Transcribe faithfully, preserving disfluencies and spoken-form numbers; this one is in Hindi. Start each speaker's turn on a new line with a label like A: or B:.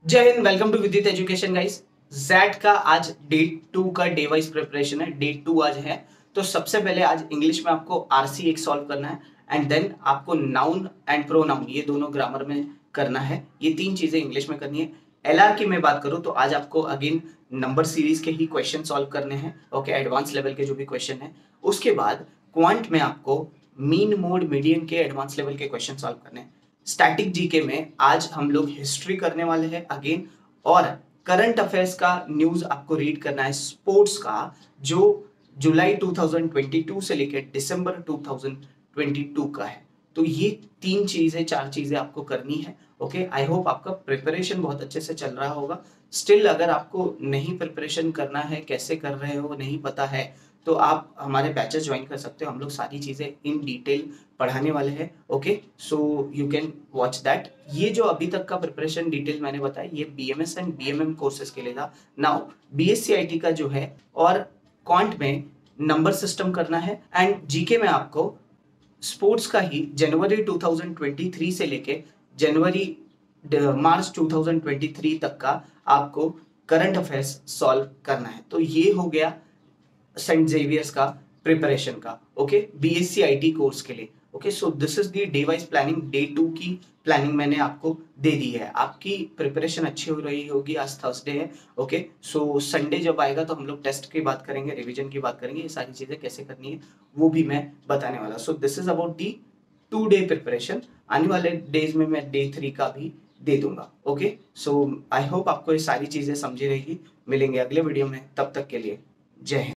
A: जय Hind. Welcome to Vidit education guys. जैट का आज डे टू का डे वाइज प्रिपरेशन है। डे टू आज है, तो सबसे पहले आज इंग्लिश में आपको आरसी एक सॉल्व करना है एंड देन आपको नाउन एंड प्रोनाउन ये दोनों ग्रामर में करना है। ये तीन चीजें इंग्लिश में करनी है। एलआर की मैं बात करूं तो आज आपको अगेन नंबर सीरीज के ही क्वेश्चन सॉल्व करने हैं। ओके, एडवांस लेवल के जो भी क्वेश्चन है। उसके बाद क्वांट में आपको मीन मोड मीडियन के एडवांस लेवल के क्वेश्चन सॉल्व करने हैं। स्टैटिक जीके में आज हम लोग हिस्ट्री करने वाले हैं अगेन, और करंट अफेयर्स का न्यूज आपको रीड करना है स्पोर्ट्स का, जो जुलाई दो हज़ार बाईस से लेकर दिसंबर दो हज़ार बाईस का है। तो ये तीन चीजें चार चीजें आपको करनी है। ओके, आई होप आपका प्रिपरेशन बहुत अच्छे से चल रहा होगा। स्टिल अगर आपको नहीं प्रिपरेशन करना है, कैसे कर रहे हो नहीं पता है, तो आप हमारे बैचेस ज्वाइन कर सकते हो। हम लोग सारी चीजें इन डिटेल पढ़ाने वाले हैं। Okay, so you can watch that. ये जो अभी तक का प्रिपरेशन डिटेल मैंने बताया, ये बीएमएस एंड बीएमएम कोर्सेज के लिए था। नाउ बीएससीआईटी का जो है और क्वांट में नंबर सिस्टम करना है, एंड जीके में आपको स्पोर्ट्स का ही जनवरी दो हज़ार तेईस से लेके जनवरी मार्च दो हज़ार तेईस तक का आपको करंट अफेयर्स सॉल्व करना है। तो ये हो गया सेंट जेवियर्स का प्रिपरेशन का। ओके, बीएससी आईटी कोर्स के लिए। Okay, so this is the day wise planning. Day two की प्लानिंग मैंने आपको दे दी है। आपकी प्रिपरेशन अच्छी हो रही होगी। आज थर्सडे है। ओके, सो संडे जब आएगा तो हम लोग टेस्ट की बात करेंगे, रिवीजन की बात करेंगे, ये सारी चीजें कैसे करनी है वो भी मैं बताने वाला। So this is about the two day preparation. आने वाले डेज में मैं डे थ्री का भी दे दूंगा। ओके, सो आई होप आपको ये सारी चीजें समझी रहेगी। मिलेंगे अगले वीडियो में, तब तक के लिए जय हिंद।